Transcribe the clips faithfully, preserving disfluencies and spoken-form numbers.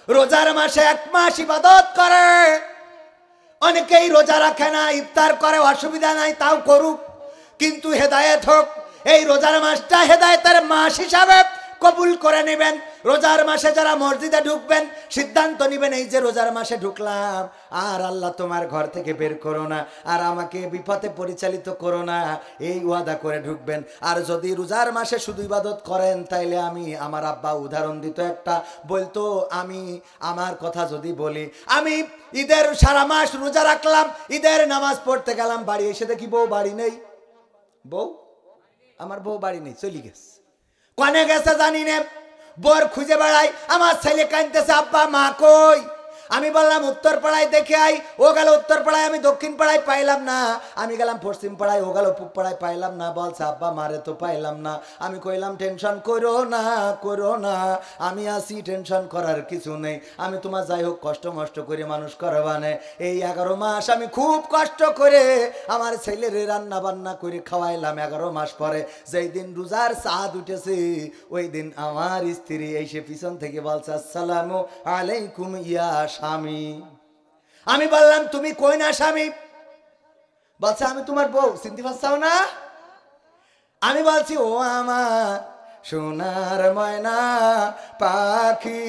রোজার মাসে এক মাস ইবাদত করে, অনেকেই রোজা রাখে না, ইফতার করে, অসুবিধা নাই, তাও করুক, কিন্তু হেদায়েত হোক। এই রোজার মাসটা হেদায়েতের মাস হিসাবে কবুল করে নেবেন। রোজার মাসে যারা মসজিদে ঢুকবেন সিদ্ধান্ত নেবেন এই যে রোজার মাসে ঢুকলাম, আর আল্লাহ তোমার ঘর থেকে বের করো না, আর আমাকে বিপথে পরিচালিত করো না, এই ওয়াদা করে ঢুকবেন। আর যদি রোজার মাসে শুধু ইবাদত করেন তাইলে আমি, আমার আব্বা উদাহরণ দিত একটা, বলতো আমি আমার কথা যদি বলি, আমি ঈদের সারা মাস রোজা রাখলাম, ঈদের নামাজ পড়তে গেলাম, বাড়ি এসে দেখি বউ বাড়ি নেই। বউ আমার বউ বাড়ি নেই, চলে গেছে। কনে গেছে জানি না, বোর খুঁজে বেড়াই, আমার ছেলে কাঁদতেছে, আব্বা মা কই? আমি বললাম উত্তর পাড়ায় দেখে আই। ও গেল উত্তর পাড়ায়, আমি দক্ষিণ পাড়ায় পাইলাম না। আমি গেলাম পশ্চিম পাড়ায়, ও গেল পূব পাড়ায়, পাইলাম না। বলছে আব্বা মারে তো পাইলাম না। আমি কইলাম টেনশন করো না, করো না, আমি আসি, টেনশন করার কিছু নেই। আমি তোমার যাই হোক কষ্ট মষ্ট করে মানুষ করবানে। এই এগারো মাস আমি খুব কষ্ট করে আমার ছেলের রান্না বান্না করে খাওয়াইলাম। এগারো মাস পরে যেই দিন রোজার চাঁদ উঠেছে, ওই দিন আমার স্ত্রী এসে পিছন থেকে বলছে আসসালামু আলাইকুম ইয়া স্বামী। আমি বললাম তুমি কই না স্বামী? বলছে আমি তোমার বউ, চিনতে পারছাও না? আমি বলছি ও আমার সোনার ময়না পাখি,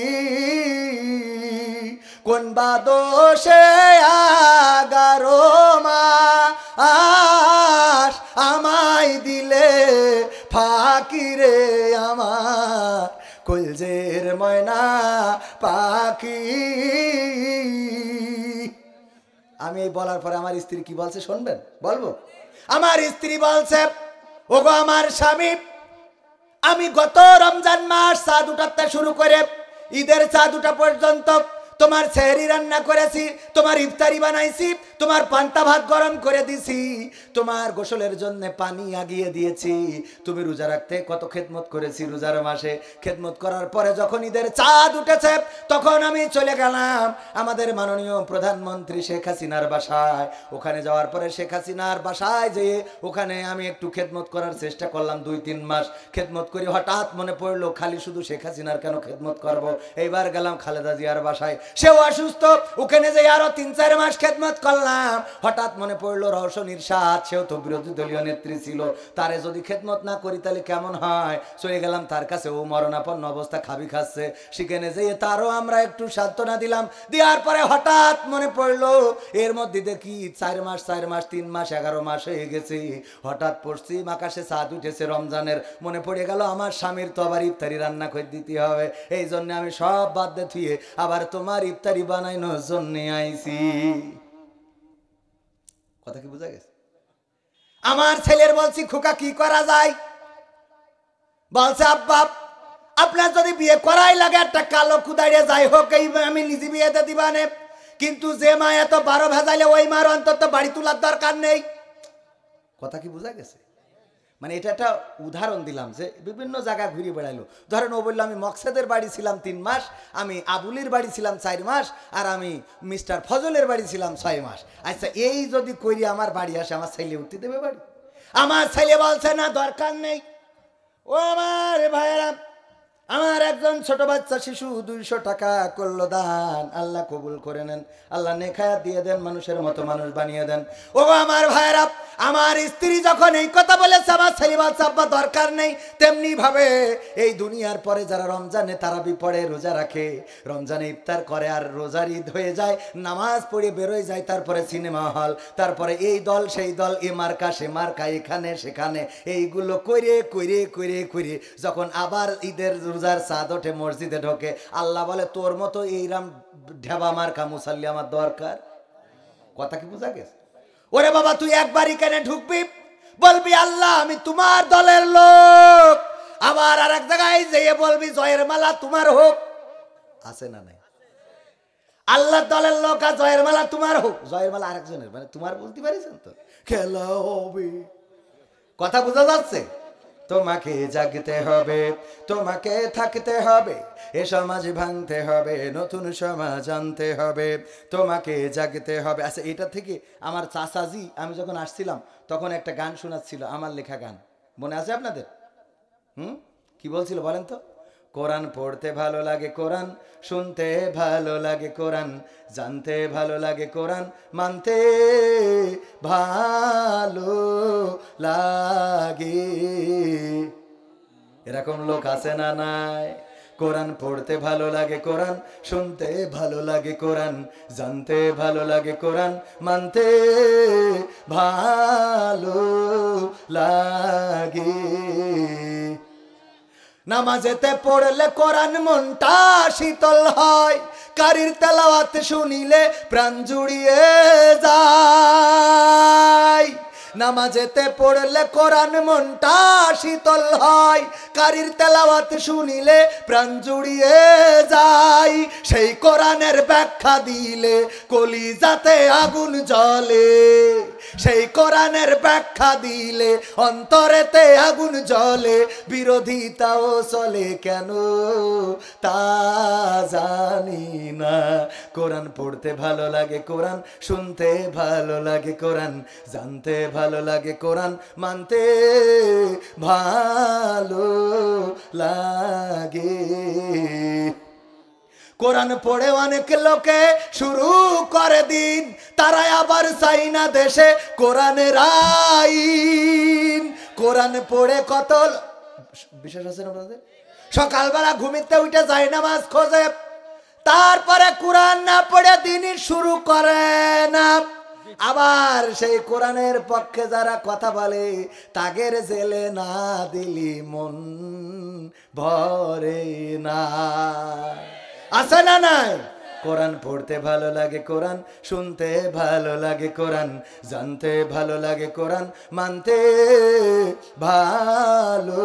কোন বাদোষে এগারো মাস আমায় দিলে ফাঁকি রে আমার কলজের ময়না পাখি। আমি এই বলার পরে আমার স্ত্রী কি বলছে শুনবেন? বলবো? আমার স্ত্রী বলছে ওগো আমার স্বামী, আমি গত রমজান মাস চাঁদ উঠাতে শুরু করে ঈদের চাঁদ উঠা পর্যন্ত তোমার সেহরি রান্না করেছি, তোমার ইফতারি বানাইছি, তোমার পান্তা ভাত গরম করে দিছি, তোমার গোসলের জন্য পানি আগিয়ে দিয়েছি। তুমি রোজা রাখতে কত খেদমত করেছি রোজার মাসে। খেদমত করার পরে যখন ঈদের চাঁদ উঠেছে তখন আমি চলে গেলাম আমাদের মাননীয় প্রধানমন্ত্রী শেখ হাসিনার বাসায়। ওখানে যাওয়ার পরে শেখ হাসিনার বাসায় যেয়ে ওখানে আমি একটু খেদমত করার চেষ্টা করলাম। দুই তিন মাস খেদমত করি, হঠাৎ মনে পড়লো খালি শুধু শেখ হাসিনার কেন খেদমত করব। এইবার গেলাম খালেদা জিয়ার বাসায়, সেও অসুস্থ, ওখানে যে আরো তিন চার মাস খেদমত করলাম। হঠাৎ মনে পড়লো রওশন ইরশাদ, সেও তো বিরোধী দলীয় নেত্রী ছিল, তারে যদি খেদমত না করি তাহলে কেমন হয়। চলে গেলাম তার কাছে, ও মরণাপন্ন অবস্থা, খাবি খাচ্ছে। সেখানে যেয়ে তারও আমরা একটু সান্ত্বনা দিলাম। দেওয়ার পরে হঠাৎ মনে পড়লো এর মধ্যে দেখি চার মাস চার মাস তিন মাস এগারো মাস হয়ে গেছে। হঠাৎ পশ্চিম আকাশে চাঁদ উঠেছে রমজানের। মনে পড়ে গেল আমার স্বামীর তো আবার ইফতারি রান্না করে দিতে হবে। এই জন্য আমি সব বাদ দিয়ে থুয়ে আবার তোমার ইফতারি বানাইনোর জন্য আইছি। কথা কি বোঝা গেছে? আমার ছেলের বলছি খোকা কি করা যায়? বলছে আব্বা আপনার যদি বিয়ে করাই লাগে একটা কালো কুদাইরে যাই হোক এই আমি নিজে বিয়েতে দিবানে, কিন্তু যে মা এত বারো ভেজাইলে ওই মার অন্তত বাড়ি তোলার দরকার নেই। কথা কি বোঝা গেছে? মানে এটা একটা উদাহরণ দিলাম যে বিভিন্ন জায়গা ঘুরে বেড়াইলো। ধরেন ও বললো আমি মকসেদের বাড়ি ছিলাম তিন মাস, আমি আবুলির বাড়ি ছিলাম চার মাস, আর আমি মিস্টার ফজলের বাড়ি ছিলাম ছয় মাস। আচ্ছা এই যদি করি আমার বাড়ি আসে, আমার ছেলে উঠতে দেবে বাড়ি? আমার ছেলে বলছে না দরকার নেই। ও আমার ভাইয়েরা, আমার একজন ছোট বাচ্চা শিশু দুইশো টাকা করলো দান, আল্লাহ কবুল করে নেন, আল্লাহ নেখায়াত দিয়ে দেন, মানুষের মতো মানুষ বানিয়ে দেন। ও আমার ভাইয়েরা, আমার স্ত্রী যখন এই কথা বলেছে আমার ছেলে বলছে আব্বা দরকার নেই। তেমনি ভাবে এই দুনিয়ার পরে যারা রমজানে তারাবি পড়ে, রোজা রাখে, রমজানে ইফতার করে আর রোজার ঈদ হয়ে যায়, নামাজ পড়ে বেরোয় যায়, তারপরে সিনেমা হল, তারপরে এই দল সেই দল, এ মার্কা সে মার্কা, এখানে সেখানে, এইগুলো করে করে করে করে যখন আবার ঈদের রোজার চাঁদ ওঠে মসজিদে ঢোকে, আল্লাহ বলে তোর মতো এইরাম ঢেবা মার্কা মুসাল্লি আমার দরকার। কথা কি বোঝা গেছে? ওরে বাবা তুই একবারই কেন ঢুকবি, বলবি আল্লাহ আমি তোমার দলের লোক, আবার আর এক জায়গায় যেয়ে বলবি জয়ের মালা তোমার হোক। আছে না নাই? আল্লাহ দলের লোক আর জয়ের মালা তোমার হোক, জয়ের মালা আরেকজনের, মানে তোমার বলতে পারিছেন তো খেলা হবে। কথা বোঝা যাচ্ছে? তোমাকে জাগতে হবে, তোমাকে থাকতে হবে, এ সমাজ ভাঙতে হবে, নতুন সমাজ আনতে হবে, তোমাকে জাগতে হবে। আচ্ছা এটা থেকে আমার চাচাজি আমি যখন আসছিলাম তখন একটা গান শোনাচ্ছিল, আমার লেখা গান, মনে আছে আপনাদের? হুম কি বলছিল বলেন তো? কোরআন পড়তে ভালো লাগে কোরআন শুনতে ভালো লাগে কোরআন জানতে ভালো লাগে কোরআন মানতে ভালো লাগে এরকম লোক আছে না নাই কোরআন পড়তে ভালো লাগে কোরআন শুনতে ভালো লাগে কোরআন জানতে ভালো লাগে কোরআন মানতে ভালো লাগে নামাজেতে পড়লে কোরআন মনটা শীতল হয় কারির তেলাওয়াত শুনিলে প্রাণ জুড়িয়ে যায় নামাজেতে পড়লে কোরআন মনটা শীতল হয় কারির তেলাওয়াত শুনিলে প্রাণ জুড়িয়ে যায় সেই কোরআনের ব্যাখ্যা দিলে কলিজাতে আগুন জ্বলে সেই কোরআনের ব্যাখ্যা দিলে অন্তরেতে আগুন জ্বলে বিরোধিতাও চলে কেন তা জানি না কোরআন পড়তে ভালো লাগে কোরআন শুনতে ভালো লাগে কোরআন জানতে ভালো লাগে কোরআন মানতে ভালো লাগে কোরআন পড়ে অনেক লোকে শুরু করে দিন তারা আবার চাই না দেশে কোরআনের আইন কোরআন পড়ে কত বিশেষ আছে না আপনাদের সকালবেলা ঘুমিতে উঠে যায় নামাজ খোঁজে তারপরে কোরআন না পড়ে দিনই শুরু করে না আবার সেই কোরআনের পক্ষে যারা কথা বলে তাগের জেলে না দিলি মন ভরে না আছে না নাই কোরআন পড়তে ভালো লাগে কোরআন শুনতে ভালো লাগে কোরআন জানতে ভালো লাগে কোরআন মানতে ভালো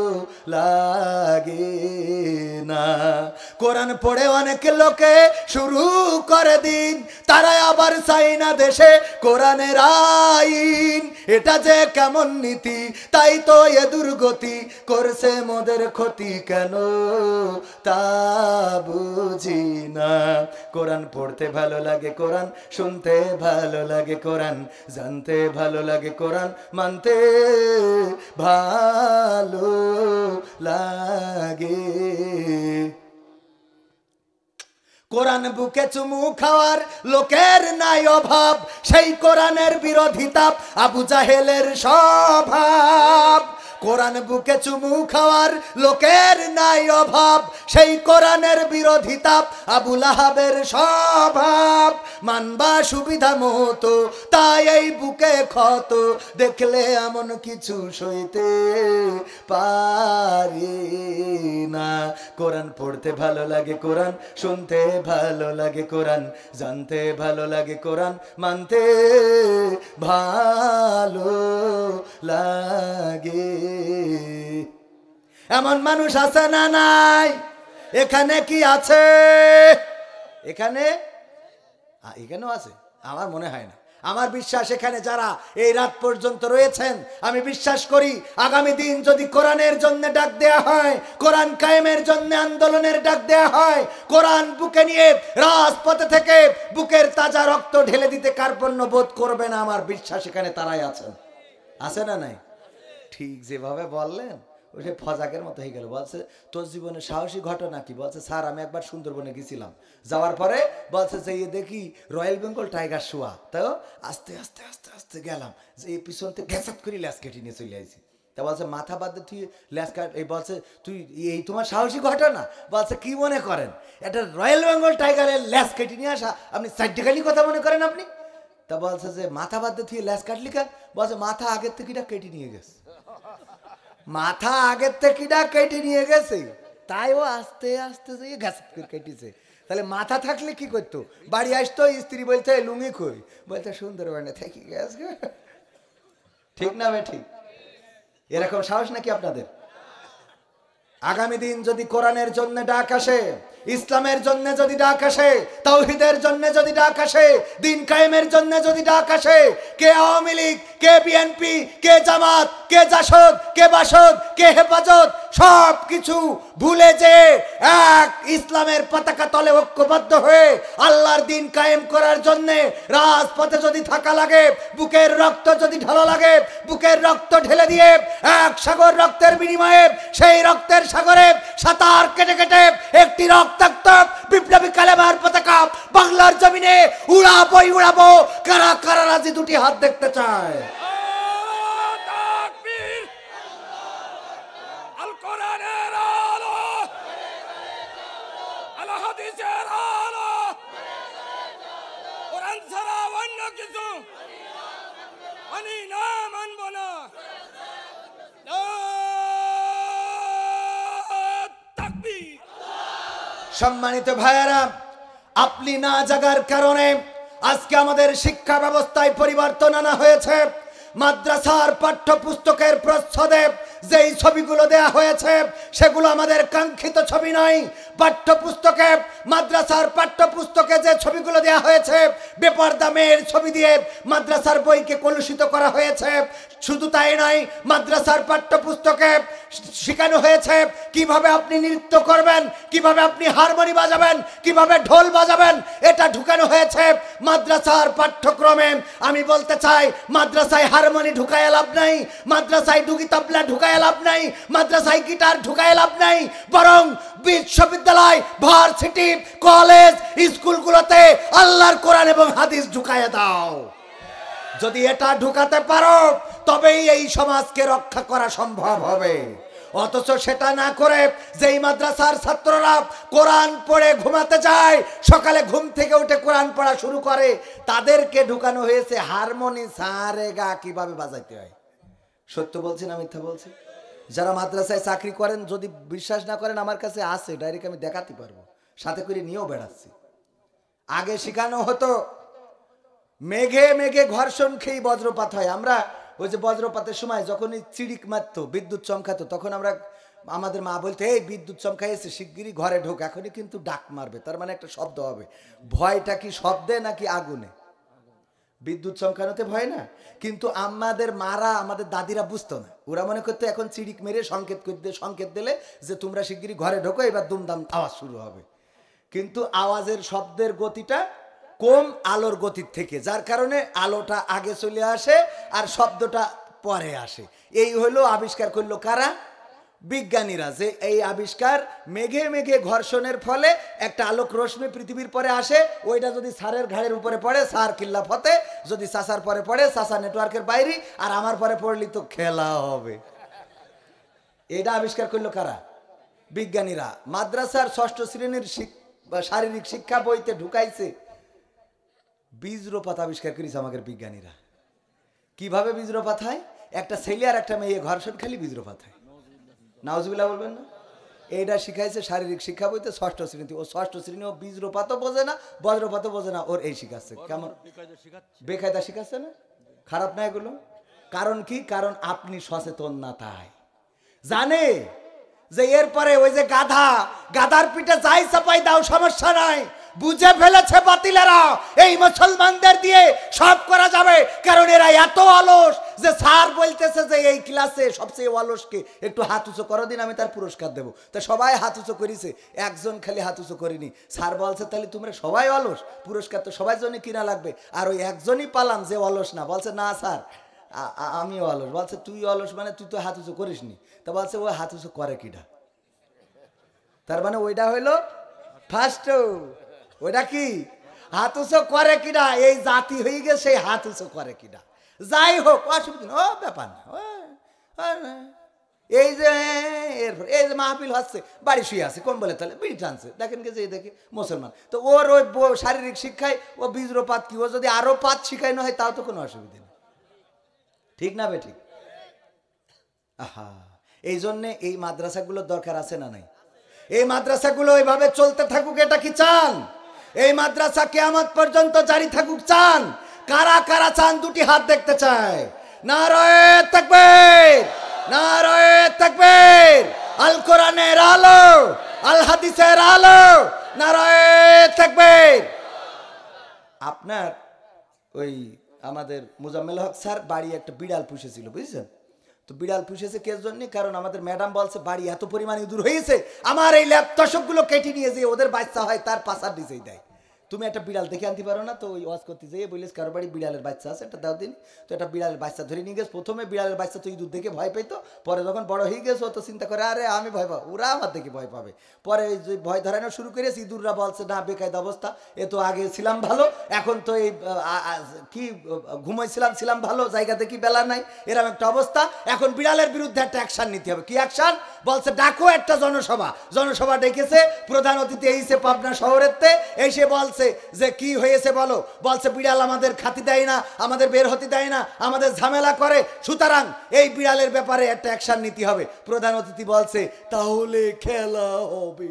লাগে না কোরআন পড়ে অনেক লোকে শুরু করে দিন তারা আবার চাই না দেশে কোরআনের আইন এটা যে কেমন নীতি তাই তো এ দুর্গতি করছে মোদের ক্ষতি কেন তা বুঝি না কোরআন পড়তে ভালো লাগে কোরআন শুনতে ভালো লাগে কোরআন জানতে ভালো লাগে কোরআন মানতে ভালো লাগে কোরআন বুকে চুমু খাওয়ার লোকের নাই অভাব সেই কোরআনের বিরোধিতা আবু জাহেলের স্বভাব কোরআন বুকে চুমু খাওয়ার লোকের নাই অভাব সেই কোরআনের বিরোধিতা আবু লাহাবের স্বভাব মানবা সুবিধা মতো তাই এই বুকে ক্ষত দেখলে এমন কিছু সইতে পারি না কোরআন পড়তে ভালো লাগে কোরআন শুনতে ভালো লাগে কোরআন জানতে ভালো লাগে কোরআন মানতে ভালো লাগে এমন মানুষ আছে না নাই এখানে কি আছে এখানে এখানেও আছে আমার মনে হয় না আমার বিশ্বাস এখানে যারা এই রাত পর্যন্ত রয়েছেন আমি বিশ্বাস করি আগামী দিন যদি কোরআনের জন্য ডাক দেয়া হয় কোরআন কায়েমের জন্য আন্দোলনের ডাক দেয়া হয় কোরআন বুকে নিয়ে রাজপথে থেকে বুকের তাজা রক্ত ঢেলে দিতে কার্পণ্য বোধ করবে না আমার বিশ্বাস এখানে তারাই আছেন আছে না নাই ঠিক যেভাবে বললেন ওই ফজাকের মতো হয়ে গেল বলছে তোর জীবনে সাহসী ঘটনা কি বলছে স্যার আমি একবার সুন্দরবনে গেছিলাম যাওয়ার পরে বলছে যে দেখি রয়্যাল বেঙ্গল টাইগার শোয়া তো আস্তে আস্তে আস্তে আস্তে গেলাম যে এই পিছন থেকে ঘেঁচাত করে ল্যাস কেটে নিয়ে চলে আসি তা বলছে মাথা বাদ দিয়ে তুই ল্যাস কাট এই বলছে তুই এই তোমার সাহসী ঘটনা বলছে কি মনে করেন এটা রয়্যাল বেঙ্গল টাইগারের ল্যাস কেটে নিয়ে আসা আপনি সাইডেখালি কথা মনে করেন আপনি তা বলছে যে মাথা বাদ দিয়ে ল্যাস কাটলি কেন বলছে মাথা আগের থেকে কেটে নিয়ে গেছে মাথা আগের থেকে কেটে নিয়ে গেছে তাই ও আস্তে আস্তে কেটেছে তাহলে মাথা থাকলে কি করতো বাড়ি আসতো স্ত্রী বলতে লুঙ্গি কই বলতে সুন্দরবনে থেকে গেছে ঠিক না ভাই ঠিক এরকম সাহস নাকি আপনাদের আগামী দিন যদি কোরআনের জন্য ডাক আসে ইসলামের জন্য যদি ডাক আসে তাওহীদের জন্য যদি ডাক আসে দিন কায়েমের জন্য যদি ডাক আসে কে আওয়ামী লীগ কে বিএনপি কে জামাত কে জাসদ কে বাসদ কে হেফাজত সব কিছু ভুলে যে এক ইসলামের পতাকা তলে ঐক্যবদ্ধ হয়ে আল্লাহর দিন কায়েম করার জন্য রাজপথে যদি থাকা লাগে, বুকের রক্ত যদি ঢালা লাগে, বুকের রক্ত ঢেলে দিয়ে এক সাগর রক্তের বিনিময়ে সেই রক্তের সাগরে সাঁতার কেটে কেটে একটি রক্তাক্ত বিপ্লবী কালেমার পতাকা বাংলার জমিনে উড়াবই উড়াবো। কারা কারা রাজি দুটি হাত দেখতে চায়? সম্মানিত ভাইয়েরা, আপনি না জাগার কারণে আজকে আমাদের শিক্ষা ব্যবস্থায় পরিবর্তন আনা হয়েছে। মাদ্রাসার পাঠ্যপুস্তকের প্রচ্ছদে যেই ছবিগুলো দেয়া হয়েছে সেগুলো আমাদের কাঙ্ক্ষিত ছবি নয়। পাঠ্যপুস্তকে মাদ্রাসার পাঠ্যপুস্তকে যে ছবিগুলো দেয়া হয়েছে বেপরদা মেয়ের ছবি দিয়ে মাদ্রাসার বইকে কলুষিত করা হয়েছে। শুধু তাই নয়, মাদ্রাসার পাঠ্যপুস্তকে শেখানো হয়েছে কিভাবে আপনি নৃত্য করবেন, কিভাবে আপনি হারমোনি বাজাবেন, কিভাবে ঢোল বাজাবেন, এটা ঢুকানো হয়েছে মাদ্রাসার পাঠ্যক্রমে। আমি বলতে চাই, মাদ্রাসায় হারমোনি ঢুকায় লাভ নাই, মাদ্রাসায় ডুগি তবলা ঢুকায় লাভ নাই, মাদ্রাসায় গিটার ঢুকায় লাভ নাই, বরং বিশ্ববিদ্যালয়, ভার্সিটি, কলেজ, স্কুলগুলোতে আল্লাহর কোরআন এবং হাদিস ঢুকায় দাও। যদি এটা ঢুকাতে পারো তবেই এই সমাজকে রক্ষা করা সম্ভব হবে। অথচ সেটা না করে যেই মাদ্রাসার ছাত্ররা কোরআন পড়ে ঘুমাতে যায়, সকালে ঘুম থেকে উঠে কোরআন পড়া শুরু করে, তাদেরকে ঢুকানো হয়েছে হারমোনি সারেগা কিভাবে বাজাইতে হয়। সত্য বলছি না মিথ্যা বলছি? যারা মাদ্রাসায় চাকরি করেন যদি বিশ্বাস না করেন, আমার কাছে আছে, ডাইরেক্ট আমি দেখাতে পারবো, সাথে করে নিয়েও বেড়াচ্ছি। আগে শেখানো হতো মেঘে মেঘে ঘর্ষণ খেয়ে বজ্রপাত হয়। আমরা ওই যে বজ্রপাতের সময় যখনই চিড়িক মারতো, বিদ্যুৎ চমকাতো, তখন আমরা আমাদের মা বলতে, এই বিদ্যুৎ চমকাইছে শিগগিরই ঘরে ঢোক, এখনই কিন্তু ডাক মারবে, তার মানে একটা শব্দ হবে। ভয়টা কি শব্দে নাকি আগুনে? বিদ্যুৎ চমকানোতে ভয় না, কিন্তু আমাদের মারা আমাদের দাদিরা বুঝতো না, ওরা মনে করতো এখন চিড়িক মেরে সংকেত করতে সংকেত দিলে যে তোমরা শিগগিরই ঘরে ঢোকো, এবার দুমদাম আওয়াজ শুরু হবে। কিন্তু আওয়াজের শব্দের গতিটা কম আলোর গতির থেকে, যার কারণে আলোটা আগে চলে আসে আর শব্দটা পরে আসে। এই হলো আবিষ্কার করলো কারা? বিজ্ঞানীরা। যে এই আবিষ্কার মেঘে মেঘে ঘর্ষণের ফলে একটা আলোক রশ্মি পৃথিবীর পরে আসে, ওইটা যদি সারের ঘাড়ের উপরে পড়ে সার কিল্লা ফতে, যদি চাষার পরে পড়ে চাষা নেটওয়ার্কের বাইরে, আর আমার পরে পড়লি তো খেলা হবে। এটা আবিষ্কার করলো কারা? বিজ্ঞানীরা। মাদ্রাসার ষষ্ঠ শ্রেণীর শারীরিক শিক্ষা বইতে ঢুকাইছে বীজরোপাত আবিষ্কার করেছে আমাদের বিজ্ঞানীরা। কিভাবে বীজরোপাত হয়? একটা ছেলে আর একটা মেয়ে ঘর্ষণ খালি বীজরোপাত হয়। নাউজুবিল্লাহ বলবেন না? এইটা শিখাইছে শারীরিক শিক্ষা বইতে ষষ্ঠ শ্রেণীতে। ও ষষ্ঠ শ্রেণী, ও বীজরোপাতও বোঝে না, বজ্রপাতও বোঝে না, ওর এই শিখাচ্ছে। কেমন বেকায়দা শিখাচ্ছে না? খারাপ না এগুলো? কারণ কি? কারণ আপনি সচেতন না, তাই জানে যে এরপরে ওই যে গাধা, গাধার পিঠে যাই চাপাই দাও সমস্যা নাই। বুঝে ফেলেছে বাতিলেরা এই মুসলমানদের দিয়ে সব করা যাবে, কারণ এরা এত অলস যে স্যার বলতেছে যে এই ক্লাসে সবচেয়ে অলসকে একটু হাত উঁচু করো দিন, আমি তার পুরস্কার দেবো। তা সবাই হাত উঁচু করেছে, একজন খালি হাত উঁচু করিনি। স্যার বলছে তাহলে তোমরা সবাই অলস, পুরস্কার তো সবাই জন্য কিনা লাগবে। আর ওই একজনই পালাম যে অলস না, বলছে না স্যার আমিও অলস। বলছে তুই অলস মানে তুই তো হাত উঁচু করিস নি। তা বলছে ওই হাত উঁচু করে কিনা, তার মানে ওইটা হইলো ফার্স্ট। ওইটা কি হাত উঁচু করে কিনা, এই জাতি হয়ে গেছে সেই হাত উঁচু করে কিনা। যাই হোক, অসুবিধা ও ব্যাপার না। এই যে এরপর এই যে মাহফিল হচ্ছে, বাড়ি শুয়ে আছে, কোন বলে তাহলে বিড়ি টানছে, দেখেন কে যে দেখে মুসলমান। তো ওর ওই শারীরিক শিক্ষায় ও বীজরোপাত কি, ও যদি আরো পাত শিখাইনো হয় তাও তো কোনো অসুবিধা নেই। ঠিক না বে ঠিক? আহা, এই জন্যে এই মাদ্রাসাগুলোর দরকার আছে না নাই? এই মাদ্রাসাগুলো এইভাবে চলতে থাকুক, এটা কি চান? এই মাদ্রাসা কিয়ামত পর্যন্ত জারি থাকুক চান? কারা কারা চান? দুটি হাত দেখতে চায়। নারায়ে তাকবীর, নারায়ে তাকবীর। আল কোরআনের আলো, আল হাদিসের আলো, নারায়ে তাকবীর। আপনার ওই আমাদের মোজাম্মেল হক স্যার বাড়ি একটা বিড়াল পুষেছিল, বুঝছেন? তো বিড়াল পুষেছে কে জন্য? কারণ আমাদের ম্যাডাম বলছে বাড়ি এত পরিমাণ ইঁদুর হয়েছে, আমার এই ল্যাপ তশকগুলো কেটে নিয়ে যে ওদের বাচ্চা হয় তার পাশার দিছেই দেয়। তুমি একটা বিড়াল দেখে আনতে পারো না? তো ওই ওয়াজ করতে যেয়ে বলিস কারো বাড়ি বিড়ালের বাচ্চা আছে, একটা দাও দিন। তো একটা বিড়ালের বাচ্চা ধরে নিয়ে গেছে। প্রথমে বিড়ালের বাচ্চা তো ইঁদুর দেখে ভয় পেতো, পরে যখন বড় হয়ে গেছে ও তো চিন্তা করে আরে আমি ভয় পাবো, ওরা আমার দেখে ভয় পাবে। পরে ওই যে ভয় ধরানো শুরু করেছে, ইঁদুররা বলছে না বেকায়দা অবস্থা, এ তো আগে ছিলাম ভালো, এখন তো এই কি ঘুমাইছিলাম ছিলাম ভালো, জায়গা দেখি বেলা নাই, এরকম একটা অবস্থা। এখন বিড়ালের বিরুদ্ধে একটা অ্যাকশন নিতে হবে। কি অ্যাকশন? বলছে ডাকো একটা জনসভা। জনসভা ডেকেছে, প্রধান অতিথি এইসে পাবনা শহরেরতে, এসে বলছে যে কি হয়েছে বলো। বলছে বিড়াল আমাদের খাতি দেয় না, আমাদের বের হতে দেয় না, আমাদের ঝামেলা করে, সুতরাং এই বিড়ালের ব্যাপারে একটা অ্যাকশন নিতে হবে। প্রধান অতিথি বলছে তাহলে খেলা হবে।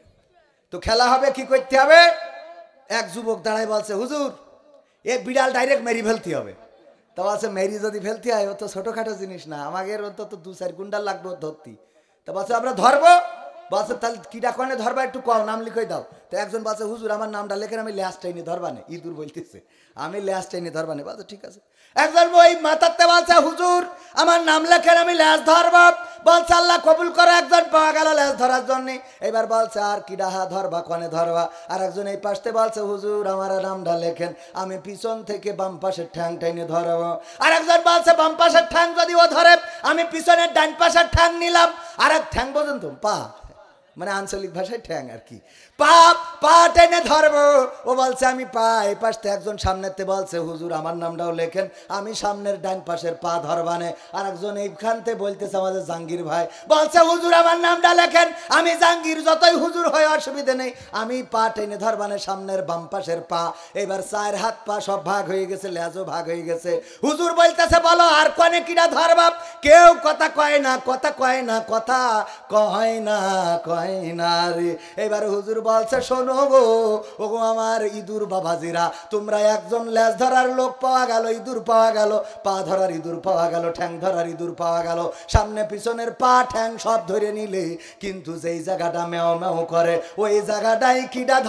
তো খেলা হবে, কি করতে হবে? এক যুবক দাঁড়ায় বলছে হুজুর এ বিড়াল ডাইরেক্ট মেরি ফেলতে হবে। তা বলছে মেরি যদি ফেলতে হয় ও তো ছোটখাটো জিনিস না, আমাদের অন্তত দু চার গুন্ডাল লাগবে ধরতি। তা বলছে আমরা ধরবো। বলছে তাহলে কিটা কনে ধরবা একটু কও, নাম লিখে দাও। তো একজন বলছে হুজুর আমার নামটা লেখেন, আমি ল্যাস টাইনে ধরবানে। ইঁদুর বলতেছে আমি ল্যাস টাইনে ধরবানে। বলছে ঠিক আছে। একজন ওই মাথাতে বলছে হুজুর আমার নাম লেখেন, আমি ল্যাস ধরব। বলছে আল্লাহ কবুল করো, একজন পাওয়া গেল ল্যাস ধরার জন্য। এবার বলছে আর কি ডাহা ধরবা কনে ধরবা। আর একজন এই পাশে বলছে হুজুর আমার নামটা লেখেন, আমি পিছন থেকে বাম পাশের ঠ্যাং টাইনে ধরব। আর একজন বলছে বাম পাশের ঠ্যাং যদি ও ধরে আমি পিছনের ডান পাশের ঠ্যাং নিলাম। আর এক ঠ্যাং পর্যন্ত পা, মানে আঞ্চলিক ভাষায় ঠ্যাং আর কি, পা পা টেনে ধরবো। ও বলছে আমি পা। এই পাশে একজন সামনেতে বলছে হুজুর আমার নামটাও লেখেন, আমি সামনের ডান পাশের পা ধরবানে। আর একজন এইখানতে বলতেছে আমাদের জাহাঙ্গীর ভাই, বলছে হুজুর আমার নামটা লেখেন, আমি জাহাঙ্গীর, যতই হুজুর হয় অসুবিধে নেই, আমি পা টেনে ধরবানে সামনের বাম পাশের পা। এবার চার হাত পা সব ভাগ হয়ে গেছে, লেজও ভাগ হয়ে গেছে। হুজুর বলতেছে বলো আর কনে কিনা ধরবা। কেউ কথা কয় না, কথা কয় না, কথা কয় না, কয় না রে। এবার হুজুর বলছে শোনো গো, ওগো আমার ইঁদুর বাবাজিরা, তোমরা একজন লেজ ধরার লোক পাওয়া গেল, ইঁদুর পাওয়া গেল, পা ধরার ইঁদুর পাওয়া গেল, ঠ্যাং ধরার ইঁদুর পাওয়া গেল, সামনে পিছনের পা ঠ্যাং সব ধরে নিলে, কিন্তু যেই জায়গাটা মেও মেও করে ওই জায়গাটাই কিডা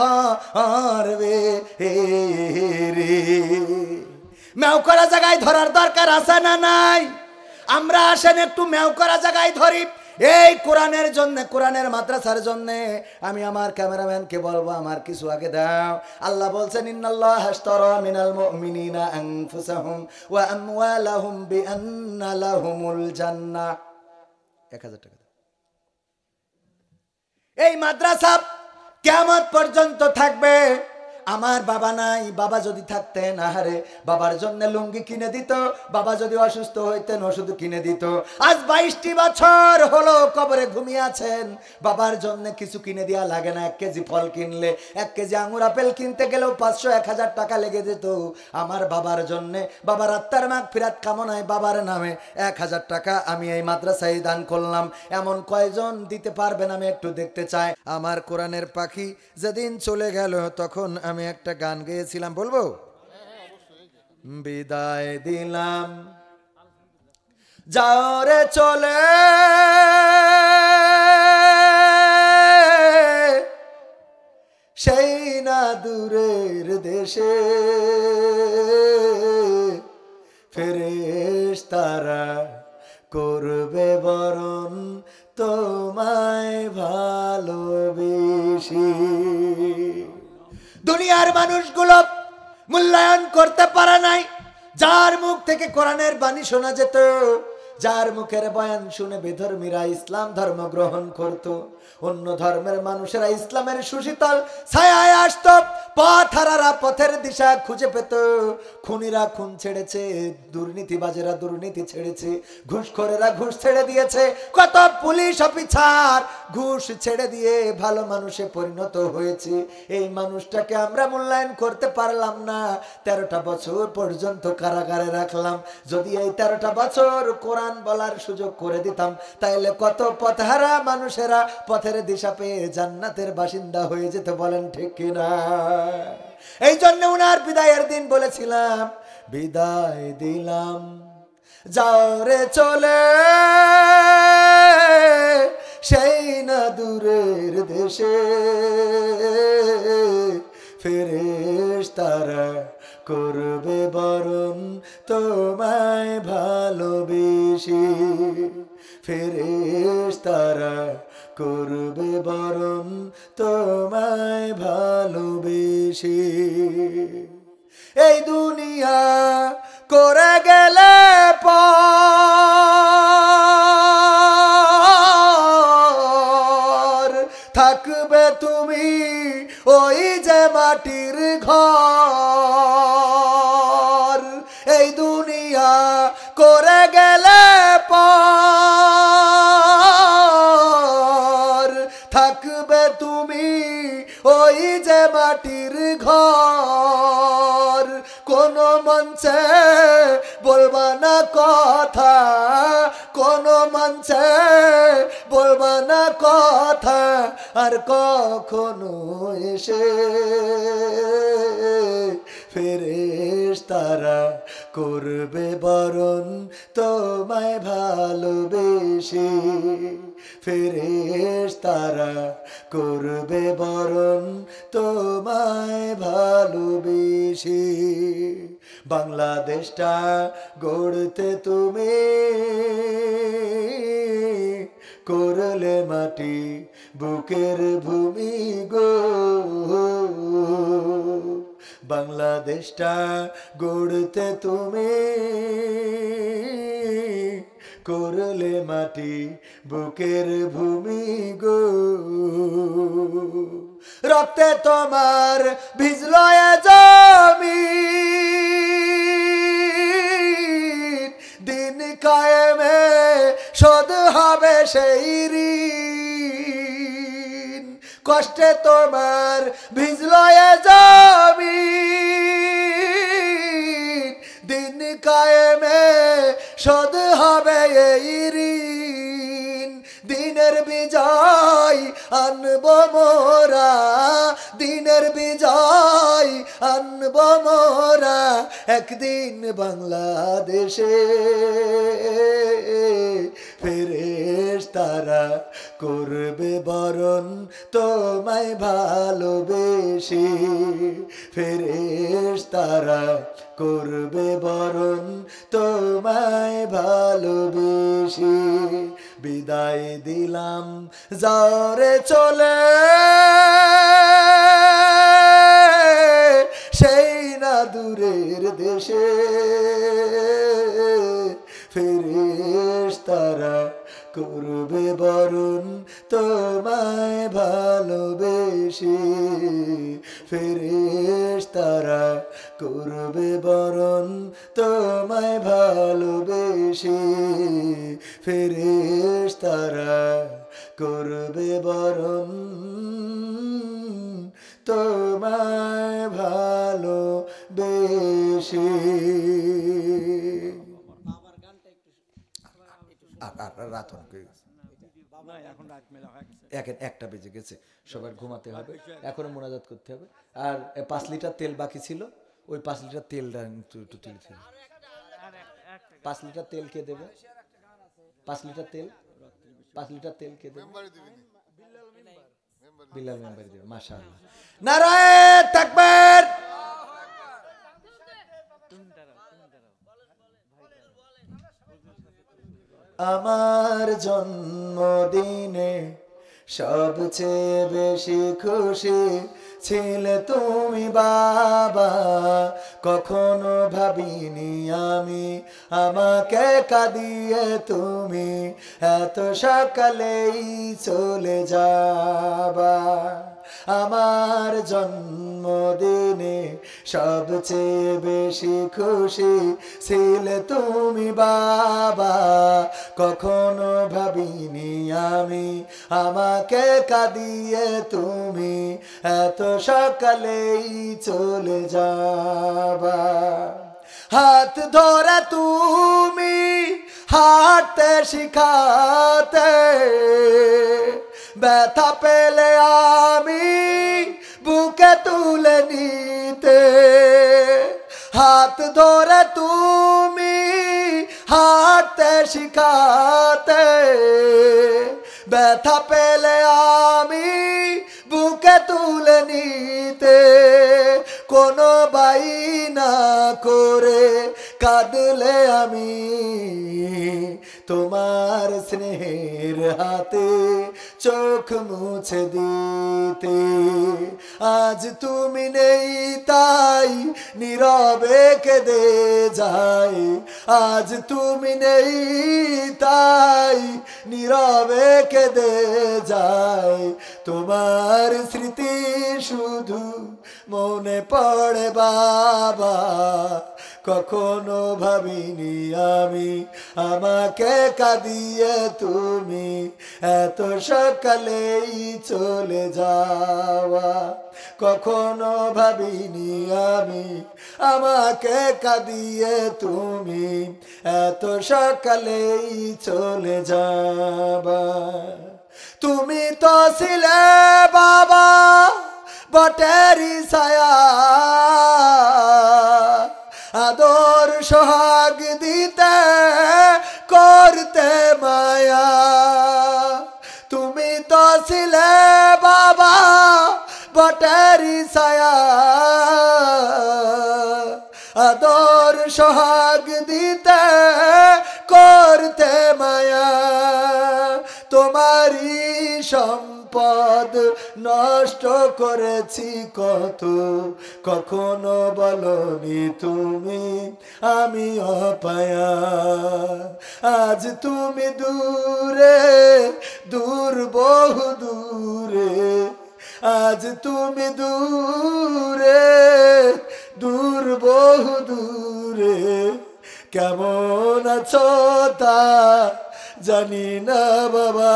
ধরবে রে। মেও করা জায়গায় ধরার দরকার আছে না নাই? আমরা আসেন একটু মেও করা জায়গায় ধরি। এই কোরআনের জন্য, কোরআনের মাদ্রাসার জন্য আমি আমার ক্যামেরাম্যানকে বলবো আমার কিছু আগে দাও। আল্লাহ বলছেন ইন্নাল্লাহ আশতারা মিনাল মুমিনিনা আনফুসাহুম ওয়া আমওয়ালাহুম বিআন্না লাহুমুল জান্নাহ। এক হাজার টাকা। এই মাদ্রাসা কিয়ামত পর্যন্ত থাকবে। আমার বাবা নাই, বাবা যদি থাকতেন আহারে বাবার জন্য লুঙ্গি কিনে দিত, বাবা যদি অসুস্থ হইতেন ওষুধ কিনে দিত। আজ বাইশটি বছর হলো কবরে ঘুমিয়ে আছেন, বাবার জন্য কিছু কিনে দেওয়া লাগে না। এক কেজি ফল কিনলে, এক কেজি আঙুর আপেল কিনতে গেলেও পাঁচশো এক হাজার টাকা লেগে যেত। আমার বাবার জন্য, বাবার আত্মার মাগফিরাত কামনায় বাবার নামে এক হাজার টাকা আমি এই মাদ্রাসায় দান করলাম। এমন কয়জন দিতে পারবেন আমি একটু দেখতে চাই। আমার কোরআনের পাখি যেদিন চলে গেল তখন আমি একটা গান গেয়েছিলাম, বলবো? বিদায় দিলাম যাও রে চলে, সেই না দূরের দেশে, ফেরেশতারা করবে বরণ তোমায় ভালোবেসে। দুনিয়ার মানুষগুলো মূল্যায়ন করতে পারে নাই। যার মুখ থেকে কোরআনের বাণী শোনা যেত, যার মুখের বয়ান শুনে বেধর্মীরা ইসলাম ধর্ম গ্রহণ করত, অন্য ধর্মের মানুষেরা ইসলামের সুশীতল ছায়ায় আসত, পথহারারা পথের দিশা খুঁজে পেত, খুনিরা খুন ছেড়েছে, দুর্নীতিবাজেরা দুর্নীতি ছেড়েছে, ঘুষখোরেরা ঘুষ ছেড়ে দিয়েছে, কত পুলিশ অফিসার ঘুষ ছেড়ে দিয়ে ভালো মানুষে পরিণত হয়েছে। এই মানুষটাকে আমরা মূল্যায়ন করতে পারলাম না, তেরোটা বছর পর্যন্ত কারাগারে রাখলাম। যদি এই তেরোটা বছর কোরআন বলার সুযোগ করে দিতাম, তাইলে কত পথহারা মানুষেরা পথের দিশা পেয়ে জান্নাতের বাসিন্দা হয়ে যেত, বলেন ঠিক কিনা? এই জন্য উনার বিদায়ের দিন বলেছিলাম বিদায় দিলাম যাও রে চলে, সেই না দূরের দেশে, ফেরেশতারা করবে বরণ তোমায় ভালোবেসে। বেশি ফেরেশতারা করবে বরণ তোমায় ভালোবেসে এই দুনিয়া করে গেলে পর থাকবে তুমি ওই যে মাটির ঘর এই দুনিয়া করে গেলে পর থাকবে তুমি ওই যে মাটির ঘর কোন মঞ্চে বলবা না কথা কোন মঞ্চে বলবা না কথা আর কখনো এসে ফেরেশতারা করবে বরণ তোমায় ভালোবেসে ফেরেশতারা করবে বরণ তোমায় ভালোবেসে বাংলাদেশটা গড়তে তুমি করলে মাটি বুকের ভূমি গো বাংলাদেশটা গড়তে তুমি করলে মাটি বুকের ভূমি গো রক্তে তোমার ভিজলো এ জমিন দিন কায়েমে শোধ হবে সেই ঋণ কষ্টে তোমার ভিজলো এ জমিন দিন কায়েমে শোধ হবে এই ঋণ দিনের বিজয় আনব মোরা দিনের বিজয় আনব মোরা একদিন বাংলাদেশে ফেরেশতারা করবে বরণ তোমায় ভালোবেসে ফেরেশতারা করবে বরণ তোমায় ভালোবেসে বিদায় দিলাম যারে চলে সেই না দূরের দেশে ফেরেশতারা করবে বরণ তোমায় ভালোবেসে ফেরেশতারা করবে বরণ তোমায় ভালোবেসে ফেরেশতারা করবে বরণ তোমায় ভালোবেসে রাত একটা বেজে গেছে সবার ঘুমাতে হবে এখনো মোনাজাত করতে হবে আর পাঁচ লিটার তেল বাকি ছিল ওই পাঁচ লিটার তেলটা একটু তুলে ফেলি পাঁচ লিটার তেল কে দেবে পাঁচ লিটার তেল পাঁচ লিটার তেল কে দেবে বিল্লাল মেম্বার দেবে মাশাআল্লাহ নারায়ে তাকবীর আমার জন্মদিনে সবচেয়ে বেশি খুশি ছিলে তুমি বাবা কখনো ভাবিনি আমি আমাকে কাঁদিয়ে তুমি এত সকালেই চলে যাবা আমার জন্মদিনে সবচেয়ে বেশি খুশি ছিলে তুমি বাবা কখনো ভাবিনি আমি আমাকে কাঁদিয়ে তুমি এত সকালেই চলে যাবা হাত ধরে তুমি হাঁটতে শিখাতে ব্যথা পেলে আমি বুকে তুলে নিতে হাত ধরে তুমি হাঁটতে শিখাতে ব্যথা পেলে আমি বুকে তুলে নিতে কোনো বায়না করে কাঁদলে আমি তোমার স্নেহের হাতে চোখ মুছে দিতে। আজ তুমি নেই তাই নীরবে কেঁদে যাই, আজ তুমি নেই তাই নীরবে কেঁদে যাই। তোমার স্মৃতি শুধু মনে পড়ে বাবা, কখনো ভাবিনি আমি আমাকে কাঁদিয়ে তুমি এত সকালেই চলে যাওয়া। কখনো ভাবিনি আমি আমাকে কাঁদিয়ে তুমি এত সকালেই চলে যাবা। তুমি তো ছিলে বাবা বটেরই ছায়া, আদর সোহাগ দিতে করতে মায়া। তুমি তো ছিলে বাবা বটেরই ছায়া, আদর সোহাগ দিতে করতে মায়া। তোমারই সম্পদ নষ্ট করেছি কত, কখনো বলনি তুমি আমি অপায়া। আজ তুমি দূরে দূর বহু দূরে, আজ তুমি দূরে দূর বহু দূরে। কেমন আছো তা জানি না বাবা,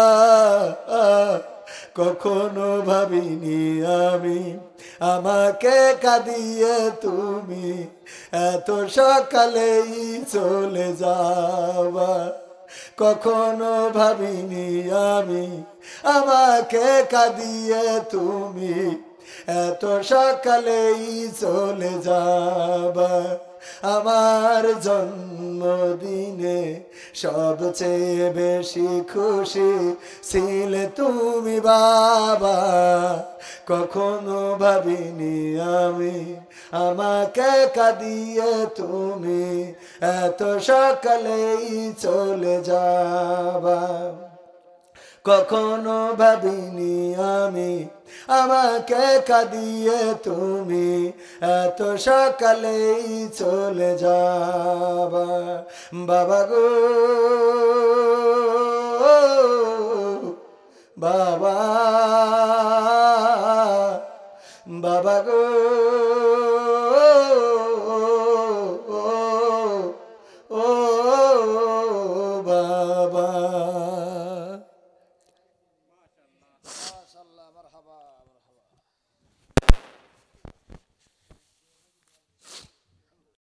কখনো ভাবিনি আমি আমাকে কাঁদিয়ে তুমি এত সকালেই চলে যাবা। কখনো ভাবিনি আমি আমাকে কাঁদিয়ে তুমি এত সকালেই চলে যাবা। আমার জন্মদিনে সবচেয়ে বেশি খুশি ছিলে তুমি বাবা, কখনো ভাবিনি আমি আমাকে কাঁদিয়ে তুমি এত সকালেই চলে যাবা। কখনো ভাবিনি আমি আমাকে কাঁদিয়ে তুমি এত সকালেই চলে যাবা। বাবা গো বাবা